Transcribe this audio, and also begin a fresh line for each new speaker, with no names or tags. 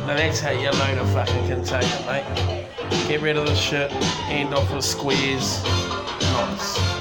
Now that's how you load a fucking container, mate. Get rid of the shit, end off with squares. Nice.